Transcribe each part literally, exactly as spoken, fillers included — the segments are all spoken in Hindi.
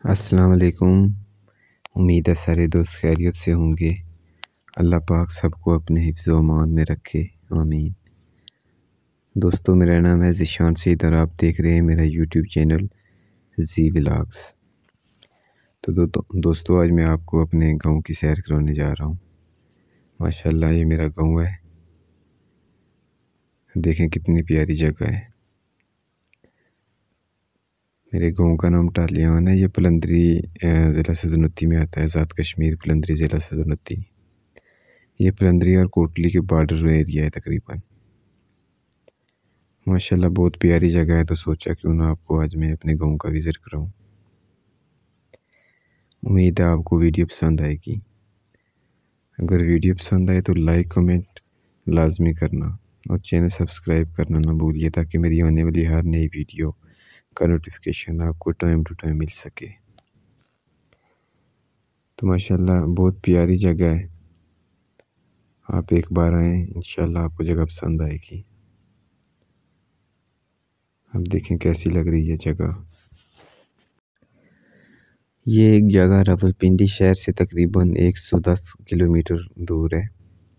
अस्सलाम वालेकुम। उम्मीद है सारे दोस्त खैरियत से होंगे। अल्लाह पाक सबको अपने हिफ्ज़ व अमान में रखे, आमीन। दोस्तों, मेरा नाम है ज़ीशान सईद और आप देख रहे हैं मेरा यूट्यूब चैनल जी व्लॉग्स। तो दो, दो, दोस्तों आज मैं आपको अपने गांव की सैर करवाने जा रहा हूं। माशाल्लाह ये मेरा गांव है, देखें कितनी प्यारी जगह है। मेरे गांव का नाम टालियान है। ये पलंदरी ज़िला सदनती में आता है, आज़ाद कश्मीर पलंदरी ज़िला सदनती। ये पलंदरी और कोटली के बॉर्डर एरिया है तकरीबन। माशाल्लाह बहुत प्यारी जगह है, तो सोचा क्यों ना आपको आज मैं अपने गांव का विज़िट कराऊं। उम्मीद है आपको वीडियो पसंद आएगी। अगर वीडियो पसंद आए तो लाइक कमेंट लाजमी करना और चैनल सब्सक्राइब करना ना भूलिए, ताकि मेरी आने वाली हर नई वीडियो का नोटिफिकेशन आपको टाइम टू टाइम मिल सके। तो माशाल्लाह बहुत प्यारी जगह है, आप एक बार आएँ, इंशाल्लाह आपको जगह पसंद आएगी। अब देखें कैसी लग रही है जगह। ये एक जगह रावलपिंडी शहर से तकरीबन एक सौ दस किलोमीटर दूर है।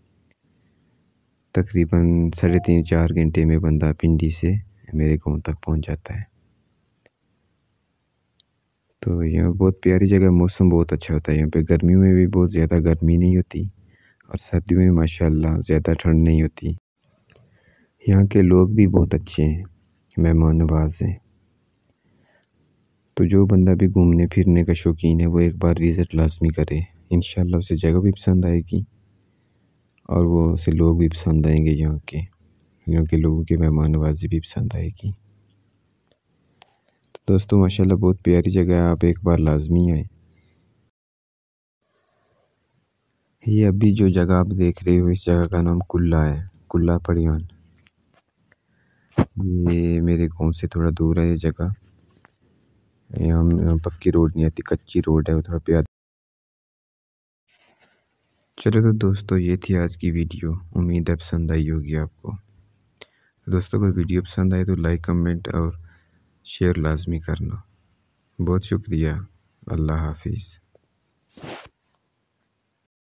तकरीबन साढ़े तीन चार घंटे में बंदा पिंडी से मेरे गांव तक पहुंच जाता है। तो यहाँ बहुत प्यारी जगह, मौसम बहुत अच्छा होता है यहाँ पे। गर्मियों में भी बहुत ज़्यादा गर्मी नहीं होती और सर्दियों में माशाल्लाह ज़्यादा ठंड नहीं होती। यहाँ के लोग भी बहुत अच्छे हैं, मेहमान नवाज हैं। तो जो बंदा भी घूमने फिरने का शौकीन है वो एक बार विज़िट लाजमी करे, इंशाल्लाह उसे जगह भी पसंद आएगी और वो उसे लोग भी पसंद आएंगे। यहाँ के यहाँ के लोगों की मेहमान नवाजी भी पसंद आएगी। तो दोस्तों माशाल्लाह बहुत प्यारी जगह है, आप एक बार लाजमी आए। ये अभी जो जगह आप देख रहे हो, इस जगह का नाम कुल्ला है, कुल्ला पड़ियान। ये मेरे गांव से थोड़ा दूर है ये जगह। यहाँ पक्की रोड नहीं आती, कच्ची रोड है, वो थोड़ा प्यार। चलो तो दोस्तों ये थी आज की वीडियो, उम्मीद है पसंद आई होगी आपको। दोस्तों अगर वीडियो पसंद आए तो लाइक कमेंट और शेयर लाजमी करना। बहुत शुक्रिया। अल्लाह हाफिज़।